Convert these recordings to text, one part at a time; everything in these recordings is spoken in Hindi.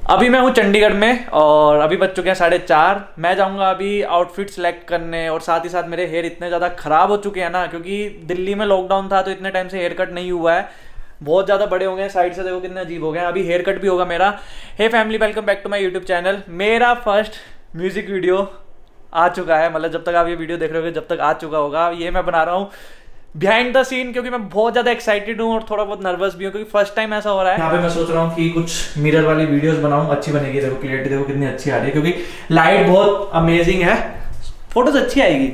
अभी मैं हूँ चंडीगढ़ में और अभी बज चुके हैं 4:30। मैं जाऊँगा अभी आउटफिट सेलेक्ट करने और साथ ही साथ मेरे हेयर इतने ज़्यादा ख़राब हो चुके हैं ना, क्योंकि दिल्ली में लॉकडाउन था तो इतने टाइम से हेयर कट नहीं हुआ है। बहुत ज़्यादा बड़े हो गए हैं, साइड से देखो कितने अजीब हो गए हैं। अभी हेयर कट भी होगा मेरा। Hey family, welcome back to my YouTube channel. मेरा फर्स्ट म्यूज़िक वीडियो आ चुका है, मतलब जब तक आप ये वीडियो देख रहे होगे जब तक आ चुका होगा। ये मैं बना रहा हूँ बिहाइंड द सीन, क्योंकि मैं बहुत ज़्यादा एक्साइटेड हूँ और थोड़ा बहुत नर्वस भी हूँ, क्योंकि फर्स्ट टाइम ऐसा हो रहा है। यहाँ पे मैं सोच रहा हूँ कि कुछ मिरर वाली वीडियोस बनाऊँ, अच्छी बनेगी। देखो क्लियरिटी देखो कितनी अच्छी आ रही है, क्योंकि लाइट बहुत अमेजिंग है, फोटोज अच्छी आएगी।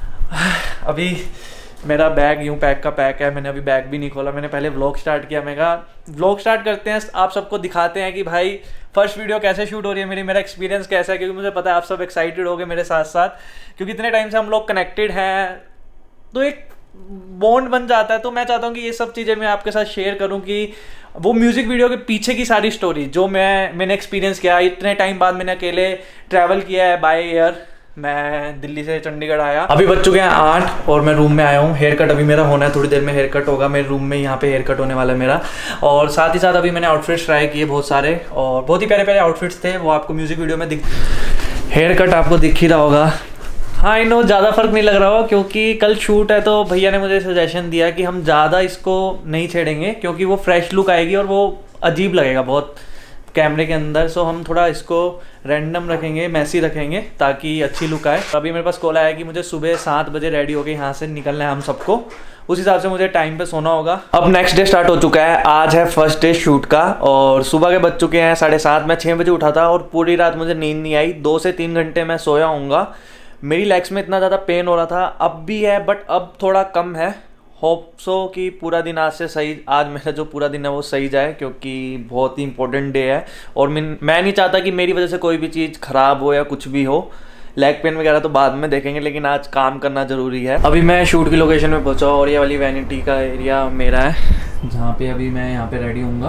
अभी मेरा बैग यूँ पैक का पैक है, मैंने अभी बैग भी नहीं खोला। मैंने पहले व्लॉग स्टार्ट किया, मैं कहा व्लॉग स्टार्ट करते हैं, आप सबको दिखाते हैं कि भाई फर्स्ट वीडियो कैसे शूट हो रही है मेरा एक्सपीरियंस कैसा है, क्योंकि मुझे पता है आप सब एक्साइटेड हो गए मेरे साथ साथ, क्योंकि इतने टाइम से हम लोग कनेक्टेड हैं तो एक बॉन्ड बन जाता है। तो मैं चाहता हूँ कि ये सब चीज़ें मैं आपके साथ शेयर करूँ, कि वो म्यूज़िक वीडियो के पीछे की सारी स्टोरी जो मैंने एक्सपीरियंस किया। इतने टाइम बाद मैंने अकेले ट्रैवल किया है बाय एयर। मैं दिल्ली से चंडीगढ़ आया, अभी बज चुके हैं 8 और मैं रूम में आया हूँ। हेयर कट अभी मेरा होना है, थोड़ी देर में हेयर कट होगा मेरे रूम में, यहाँ पे हेयर कट होने वाला है मेरा। और साथ ही साथ अभी मैंने आउटफिट्स ट्राई किए बहुत सारे, और बहुत ही प्यारे प्यारे आउटफिट्स थे, वो आपको म्यूज़िक वीडियो में हेयर कट आपको दिख ही रहा होगा। हाँ, आई नो ज़्यादा फर्क नहीं लग रहा होगा, क्योंकि कल शूट है तो भैया ने मुझे सजेशन दिया कि हम ज़्यादा इसको नहीं छेड़ेंगे, क्योंकि वो फ्रेश लुक आएगी और वो अजीब लगेगा बहुत कैमरे के अंदर। सो हम थोड़ा इसको रैंडम रखेंगे, मैसी रखेंगे, ताकि अच्छी लुक आए। अभी मेरे पास कॉल आया कि मुझे सुबह 7 बजे रेडी होकर यहाँ से निकलना है हम सबको, उस हिसाब से मुझे टाइम पे सोना होगा। अब नेक्स्ट डे स्टार्ट हो चुका है, आज है फर्स्ट डे शूट का, और सुबह के बज चुके हैं 7:30। मैं 6 बजे उठा था और पूरी रात मुझे नींद नहीं आई। 2 से 3 घंटे मैं सोया हूँगा। मेरी लेग्स में इतना ज़्यादा पेन हो रहा था, अब भी है बट अब थोड़ा कम है। होप सो कि पूरा दिन आज से सही, आज मेरा जो पूरा दिन है वो सही जाए, क्योंकि बहुत ही इंपॉर्टेंट डे है। और मैं नहीं चाहता कि मेरी वजह से कोई भी चीज़ ख़राब हो या कुछ भी हो। लेग पेन वगैरह तो बाद में देखेंगे, लेकिन आज काम करना ज़रूरी है। अभी मैं शूट की लोकेशन में पहुंचा और ये वाली वैनिटी का एरिया मेरा है, जहाँ पे अभी मैं यहाँ पे रेडी हूँगा।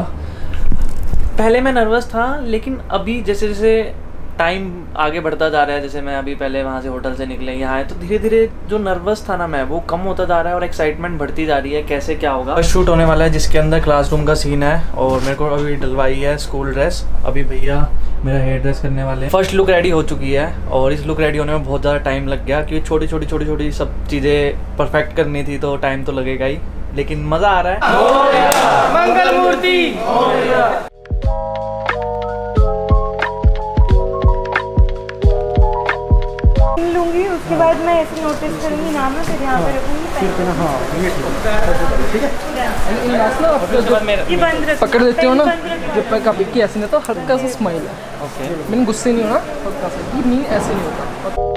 पहले मैं नर्वस था, लेकिन अभी जैसे जैसे टाइम आगे बढ़ता जा रहा है, जैसे मैं अभी पहले वहाँ से होटल से निकले यहाँ आए, तो धीरे धीरे जो नर्वस था ना मैं, वो कम होता जा रहा है और एक्साइटमेंट बढ़ती जा रही है कैसे क्या होगा। फर्स्ट शूट होने वाला है जिसके अंदर क्लासरूम का सीन है, और मेरे को अभी डलवाई है स्कूल ड्रेस। अभी भैया मेरा हेयर ड्रेस करने वाले हैं। फर्स्ट लुक रेडी हो चुकी है, और इस लुक रेडी होने में बहुत ज़्यादा टाइम लग गया, क्योंकि छोटी छोटी सब चीज़ें परफेक्ट करनी थी, तो टाइम तो लगेगा ही, लेकिन मज़ा आ रहा है। मंगल मूर्ति लूंगी, उसके बाद मैं ऐसे नोटिस करूंगी नाम है, फिर यहाँ पे रखूंगी। ठीक है, पकड़ देते हो ना जब कभी की ऐसे नहीं, तो हल्का सा स्माइल है। ओके, मैंने गुस्से नहीं होना, हल्का सा, ये नहीं ऐसे नहीं होता।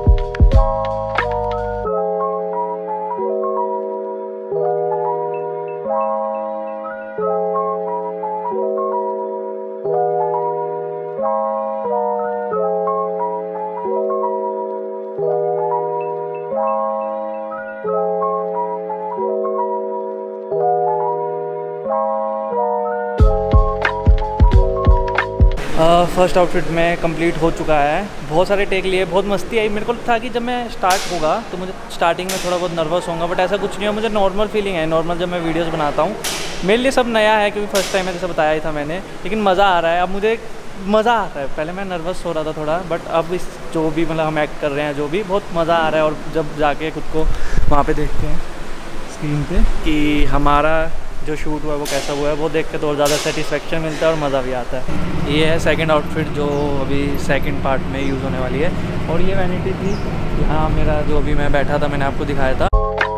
फर्स्ट आउटफिट में कंप्लीट हो चुका है। बहुत सारे टेक लिए, बहुत मस्ती आई। मेरे को था कि जब मैं स्टार्ट होगा तो मुझे स्टार्टिंग में थोड़ा बहुत नर्वस होगा, बट ऐसा कुछ नहीं है। मुझे नॉर्मल फीलिंग है, नॉर्मल जब मैं वीडियोस बनाता हूँ। मेरे लिए सब नया है, क्योंकि फर्स्ट टाइम है, जैसे बताया ही था मैंने, लेकिन मज़ा आ रहा है। अब मुझे मज़ा आ रहा है। पहले मैं नर्वस हो रहा था थोड़ा, बट अब इस जो भी मतलब हम एक्ट कर रहे हैं, जो भी बहुत मज़ा आ रहा है। और जब जाके खुद को वहाँ पर देखते हैं स्क्रीन पर कि हमारा जो शूट हुआ है वो कैसा हुआ है, वो देख के तो और ज़्यादा सेटिस्फेक्शन मिलता है और मज़ा भी आता है। ये है सेकंड आउटफिट जो अभी सेकंड पार्ट में यूज़ होने वाली है। और ये वैनिटी थी यहाँ मेरा, जो अभी मैं बैठा था, मैंने आपको दिखाया था।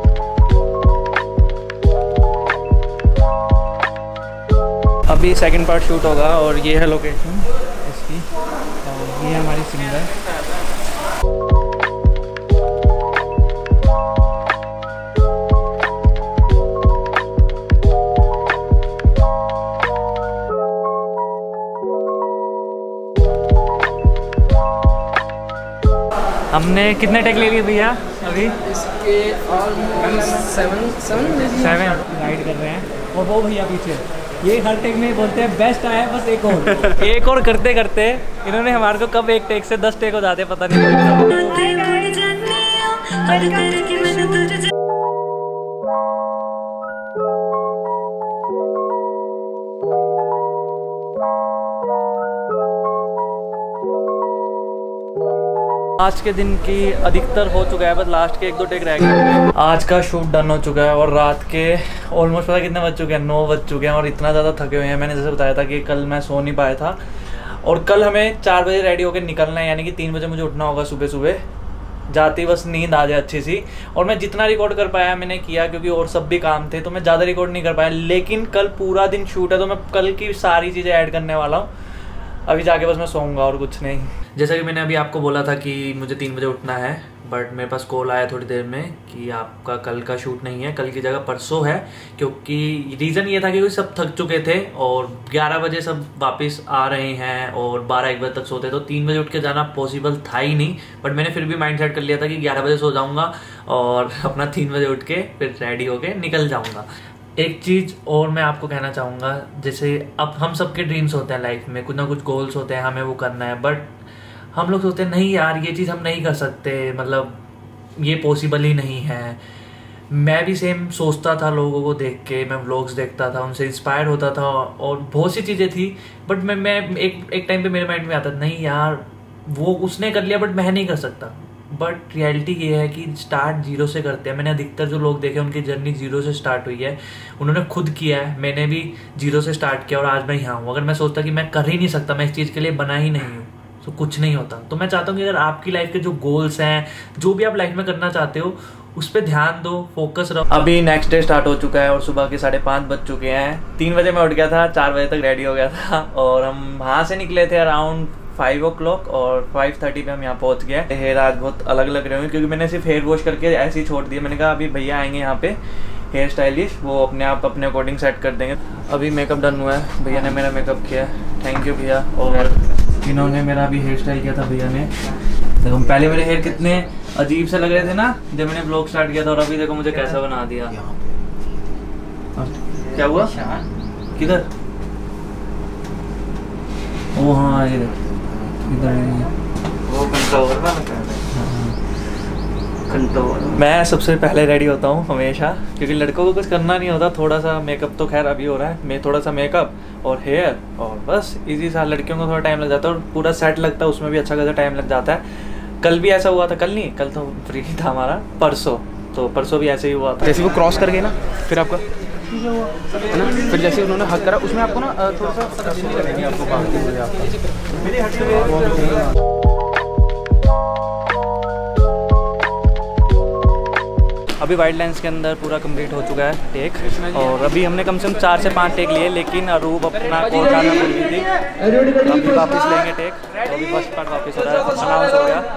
अभी सेकंड पार्ट शूट होगा, और ये है लोकेशन इसकी, और ये है हमारी सिंगर। हमने कितने टेक ले लिए भैया अभी? इसके ऑलमोस्ट 7 राइड कर रहे हैं। और वो भैया पीछे, ये हर टेक में बोलते हैं बेस्ट आया, बस एक और एक और करते करते इन्होंने हमारे को कब एक टेक से 10 टेक हो जाते पता नहीं लगता। आज के दिन की अधिकतर हो चुका है, बस लास्ट के 1-2 टेक रह गए। आज का शूट डन हो चुका है और रात के ऑलमोस्ट पता कितने बज चुके हैं, 9 बज चुके हैं और इतना ज़्यादा थके हुए हैं। मैंने जैसे बताया था कि कल मैं सो नहीं पाया था और कल हमें 4 बजे रेडी होकर निकलना है, यानी कि 3 बजे मुझे उठना होगा सुबह सुबह, जाती बस नींद आ जाए अच्छी सी। और मैं जितना रिकॉर्ड कर पाया मैंने किया, क्योंकि और सब भी काम थे तो मैं ज़्यादा रिकॉर्ड नहीं कर पाया। लेकिन कल पूरा दिन शूट है तो मैं कल की सारी चीज़ें ऐड करने वाला हूँ। अभी जाके बस मैं सोऊंगा और कुछ नहीं। जैसा कि मैंने अभी आपको बोला था कि मुझे 3 बजे उठना है, बट मेरे पास कॉल आया थोड़ी देर में कि आपका कल का शूट नहीं है, कल की जगह परसों है। क्योंकि रीज़न ये था कि सब थक चुके थे और 11 बजे सब वापस आ रहे हैं और 12-1 बजे तक सोते, तो 3 बजे उठ के जाना पॉसिबल था ही नहीं। बट मैंने फिर भी माइंड सेट कर लिया था कि 11 बजे सो जाऊँगा और अपना 3 बजे उठ के फिर रेडी होके निकल जाऊँगा। एक चीज़ और मैं आपको कहना चाहूँगा, जैसे अब हम सबके ड्रीम्स होते हैं लाइफ में, कुछ ना कुछ गोल्स होते हैं, हमें वो करना है, बट हम लोग सोचते हैं नहीं यार ये चीज़ हम नहीं कर सकते, मतलब ये पॉसिबल ही नहीं है। मैं भी सेम सोचता था लोगों को देख के, मैं व्लॉग्स देखता था, उनसे इंस्पायर होता था और बहुत सी चीज़ें थी, बट मैं एक टाइम पे मेरे माइंड में आता नहीं यार वो उसने कर लिया बट मैं नहीं कर सकता। बट रियलिटी ये है कि स्टार्ट 0 से करते हैं। मैंने अधिकतर जो लोग देखे उनकी जर्नी 0 से स्टार्ट हुई है, उन्होंने खुद किया है, मैंने भी 0 से स्टार्ट किया और आज मैं यहाँ हूँ। अगर मैं सोचता कि मैं कर ही नहीं सकता, मैं इस चीज़ के लिए बना ही नहीं हूँ, तो कुछ नहीं होता। तो मैं चाहता हूँ कि अगर आपकी लाइफ के जो गोल्स हैं, जो भी आप लाइफ में करना चाहते हो, उस पर ध्यान दो, फोकस रखो। अभी नेक्स्ट डे स्टार्ट हो चुका है और सुबह के 5:30 बज चुके हैं। 3 बजे मैं उठ गया था, 4 बजे तक रेडी हो गया था और हम वहाँ से निकले थे अराउंड 5 o'clock और 5:30 पे हम यहाँ पहुँच गए। हेयर आज बहुत अलग लग रहे होंगे क्योंकि मैंने सिर्फ हेयर वॉश करके ऐसे ही छोड़ दिया। मैंने कहा अभी भैया आएंगे यहाँ पे हेयर स्टाइलिश, वो अपने आप अपने अकॉर्डिंग सेट कर देंगे। अभी मेकअप डन हुआ है, भैया ने मेरा मेकअप किया, थैंक यू भैया। और इन्होंने मेरा अभी हेयर स्टाइल किया था भैया ने। देखो पहले मेरे हेयर कितने अजीब से लग रहे थे ना जब मैंने ब्लॉग स्टार्ट किया था, और अभी देखो मुझे कैसा बना दिया। क्या हुआ किधर? ओ हाँ ये वो कंट्रोल। मैं सबसे पहले रेडी होता हूँ हमेशा, क्योंकि लड़कों को कुछ करना नहीं होता। थोड़ा सा मेकअप तो खैर अभी हो रहा है, मैं थोड़ा सा मेकअप और हेयर और बस इजी सा। लड़कियों को थोड़ा टाइम लग जाता है और पूरा सेट लगता है, उसमें भी अच्छा खासा टाइम लग जाता है। कल भी ऐसा हुआ था, कल नहीं, कल तो फ्री था हमारा, परसों, तो परसों भी ऐसे ही हुआ था। जैसे वो क्रॉस कर गए ना, फिर आपका है ना, फिर जैसे उन्होंने हक करा उसमें आपको ना थोड़ा सा देनी लगेगी आपको काम की वजह आपका। अभी वाइड लेंस के अंदर पूरा कंप्लीट हो चुका है टेक, और अभी हमने कम से कम 4 से 5 टेक लिए, लेकिन अरूब अपना कॉल करना भूल गई थी। अभी वापस लेंगे टेक, तो अभी फर्स्ट पार्ट वापस हो रहा है, अनाउंस हो गया।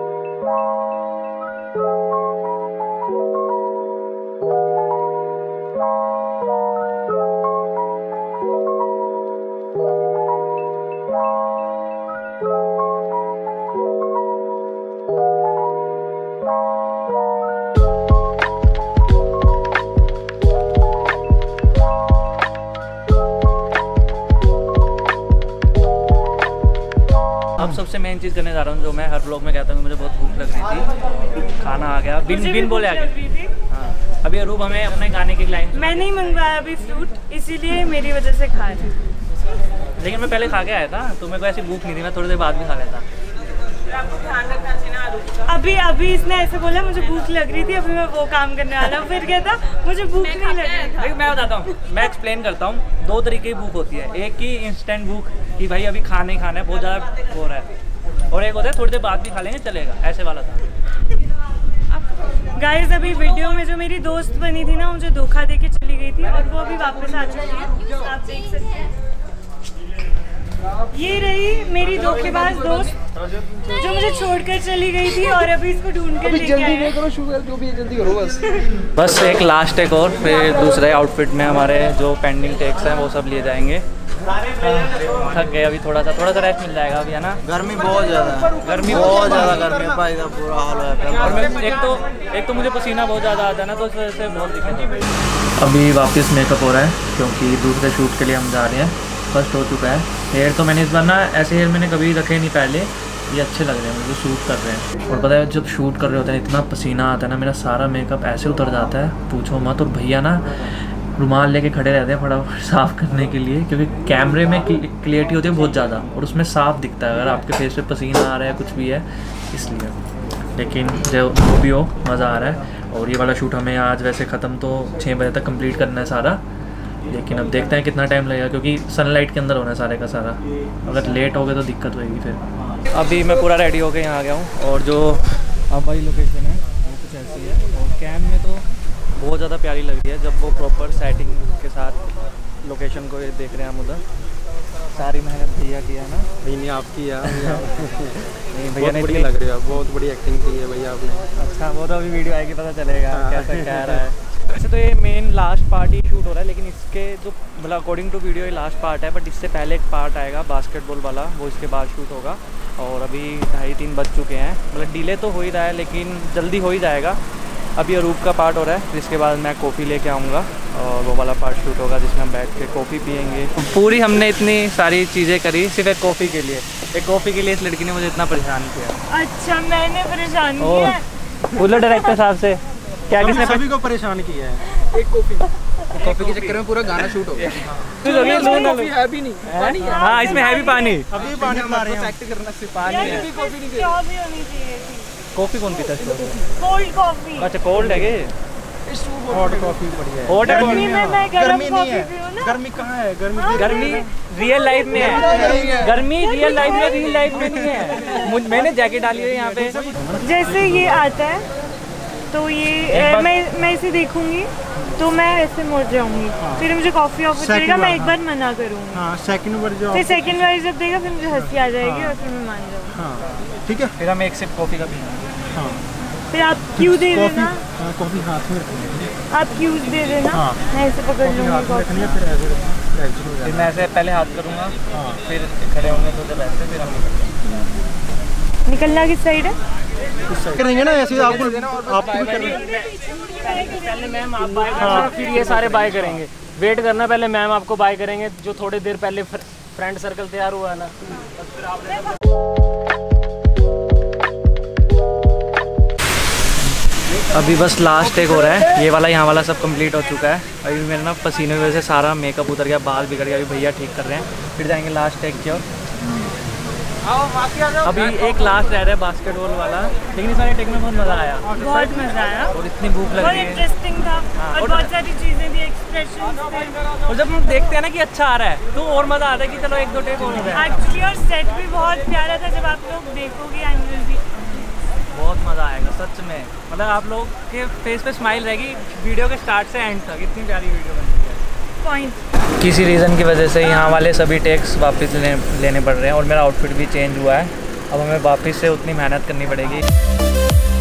अब सबसे मेन चीज़ करने जा रहा हूँ, जो मैं हर व्लॉग में कहता हूँ, मुझे बहुत भूख लग रही थी, खाना आ गया, बिन बोले आ गया। हाँ अभी अरूब हमें अपने गाने की लाइन, मैं नहीं मंगवाया अभी फ्रूट, इसीलिए मेरी वजह से खा रहे। लेकिन मैं पहले खा के आया था, तो मेरे को ऐसी भूख नहीं थी, मैं थोड़ी देर बाद भी खा लेता। अभी इसने ऐसे बोला मुझे भूख लग रही थी, अभी मैं वो काम करने वाला हूँ, फिर कहता मुझे भूख नहीं लग रही थी। मैं बताता हूँ, मैं एक्सप्लेन करता हूँ। 2 तरीके की भूख होती है, एक ही इंस्टेंट भूख कि भाई अभी खाना ही खाना है, बहुत ज़्यादा हो रहा है, और एक होता है थोड़ी देर बाद भी खा लेंगे चलेगा, ऐसे वाला था। गाइस अभी वीडियो में जो मेरी दोस्त बनी थी ना, मुझे धोखा देके चली गई थी और वो अभी वापस आ चुकी है, आप देख सकते हैं। ये रही मेरी धोखेबाज दोस्त जो मुझे छोड़कर चली गई थी और अभी इसको ढूंढ कर लेके आए हैं। करो शुगर, जो भी है जल्दी करो बस। बस एक लास्ट टेक और फिर दूसरे आउटफिट में हमारे जो पेंडिंग टेक्स हैं वो सब लिए जाएंगे। थक गए अभी, थोड़ा सा रेस्ट मिल जाएगा अभी, है ना। गर्मी बहुत ज़्यादा है, गर्मी बहुत ज़्यादा, गर्मी भाई का बुरा हाल है। और मैं एक तो मुझे पसीना बहुत ज़्यादा आता है ना, तो इस वजह से बहुत दिक्कत है। अभी वापस मेकअप हो रहा है क्योंकि दूसरे शूट के लिए हम जा रहे हैं, फर्स्ट हो चुका है। हेयर तो मैंने इस बार ना, ऐसे हेयर मैंने कभी रखे नहीं पहले, ये अच्छे लग रहे हैं मुझे, शूट कर रहे हैं। और पता है जब शूट कर रहे होते हैं इतना पसीना आता है ना, मेरा सारा मेकअप ऐसे उतर जाता है पूछो मत। और भैया ना रुमाल लेके खड़े रहते हैं फटाफट साफ़ करने के लिए, क्योंकि कैमरे में क्लियरिटी होती है बहुत ज़्यादा और उसमें साफ दिखता है अगर आपके फेस पे पसीना आ रहा है कुछ भी है, इसलिए। लेकिन जो भी हो मज़ा आ रहा है। और ये वाला शूट हमें आज वैसे ख़त्म तो 6 बजे तक कंप्लीट करना है सारा, लेकिन अब देखते हैं कितना टाइम लगेगा, क्योंकि सनलाइट के अंदर होना है सारे का सारा। अगर लेट हो गए तो दिक्कत होगी फिर। अभी मैं पूरा रेडी होकर यहाँ आ गया हूँ और जो अब वाली लोकेशन है वो कुछ ऐसी है और कैम में तो बहुत ज़्यादा प्यारी लग रही है जब वो प्रॉपर सेटिंग के साथ लोकेशन को देख रहे हैं हम उधर। सारी मेहनत भैया की है ना? नहीं आपकी यार नहीं भैया ने बढ़िया लग रही है, बहुत बड़ी एक्टिंग की है भैया आपने। अच्छा वो तो अभी वीडियो आएगी पता चलेगा कैसा कह रहा है। वैसे तो ये मेन लास्ट पार्ट ही शूट हो रहा है, लेकिन इसके जो मतलब अकॉर्डिंग टू वीडियो ये लास्ट पार्ट है, बट इससे पहले एक पार्ट आएगा बास्केटबॉल वाला, वो इसके बाद शूट होगा। और अभी 2:30-3 बज चुके हैं, मतलब डिले तो हो ही रहा है लेकिन जल्दी हो ही जाएगा। अभी अरूप का पार्ट हो रहा है, जिसके बाद मैं कॉफ़ी लेके आऊँगा और वो वाला पार्ट शूट होगा जिसमें हम बैठ के कॉफ़ी पियेंगे। पूरी हमने इतनी सारी चीज़ें करी सिर्फ एक कॉफ़ी के लिए। एक कॉफ़ी के लिए इस लड़की ने मुझे इतना परेशान किया। अच्छा मैंने परेशान किया? बोलो डायरेक्टर साहब से क्या किसने सभी को परेशान किया है। एक कॉफी के चक्कर में पूरा गाना शूट हो गया। कॉफी है भी नहीं, पानी है। हाँ इसमें है भी पानी। अभी पानी बना रहे हैं। एक्ट करना सिर्फ पानी यार है। इसमें स्ट्रॉ भी होनी चाहिए थी। कॉफ़ी कौन पीता है? Cold coffee. अच्छा कोल्ड है के? हॉट कॉफी बढ़िया है। हॉट है गर्मी में मैं गरम गर्मी नहीं कॉफी है। पीऊँ ना? गर्मी कहाँ है? गर्मी रियल लाइफ में है, गर्मी रियल लाइफ में, रियल लाइफ में नहीं है। मैंने जैकेट डाली है यहाँ पे। जैसे ये आता है तो ये मैं इसे देखूंगी तो मैं ऐसे मुड़ जाऊंगी, फिर मुझे कॉफी ऑफर करेगा, मैं एक बार मना करूंगी। हाँ सेकंड बार जो फिर सेकंड बार जब देगा फिर मुझे हंसी आ जाएगी और फिर मैं मान जाऊंगी। हाँ ठीक है। फिर हम एक सिप कॉफ़ी का पीना। हाँ फिर आप क्यों दे देना, कॉफी हाथ में रखनी है। आप क्यूज दे देना, मैं ऐसे पकड़ लूंगी हाथ में रखनी कॉफी। है, फिर ऐसे एक्शन हो फिर जाएगा। मैं ऐसे पहले हाथ करूँगा, फिर खड़े होंगे तो जब ऐसे फिर हम निकलना किस साइड है? करेंगे ना ऐसे आपको भी करना। पहले मैम आप बाय करना, फिर ये सारे बाय करेंगे। वेट करना, पहले मैम आपको बाय करेंगे, जो थोड़ी देर पहले फ्रेंड सर्कल तैयार हुआ है ना। अभी बस लास्ट टेक हो रहा है, ये वाला यहाँ वाला सब कंप्लीट हो चुका है। अभी मेरा ना पसीने की वजह से सारा मेकअप उतर गया, बाल बिगड़ गया। अभी भैया ठीक कर रहे हैं, फिर जाएंगे लास्ट टेक की ओर। अभी एक लास्ट रह रहा है बास्केटबॉल वाला, लेकिन इस वाले टेक में बहुत मज़ा आया, बहुत मजा आया और इतनी भूख लग बहुत रही है इंटरेस्टिंग था और और- बहुत सारी चीजें थी, एक्सप्रेशन थे। और जब हम देखते हैं ना कि अच्छा आ रहा है तो और मज़ा आता है कि चलो 1-2 टेक और हो गए। एक्चुअली और सेट भी बहुत प्यारा था, जब आप लोग देखोगे एंगल भी बहुत मज़ा आएगा सच में, मतलब आप लोग के फेस पे स्माइल रहेगी वीडियो के स्टार्ट से एंड तक। इतनी प्यारी वीडियो बन रही है। पॉइंट। किसी रीज़न की वजह से यहाँ वाले सभी टेक्स वापस लेने पड़ रहे हैं और मेरा आउटफिट भी चेंज हुआ है। अब हमें वापस से उतनी मेहनत करनी पड़ेगी।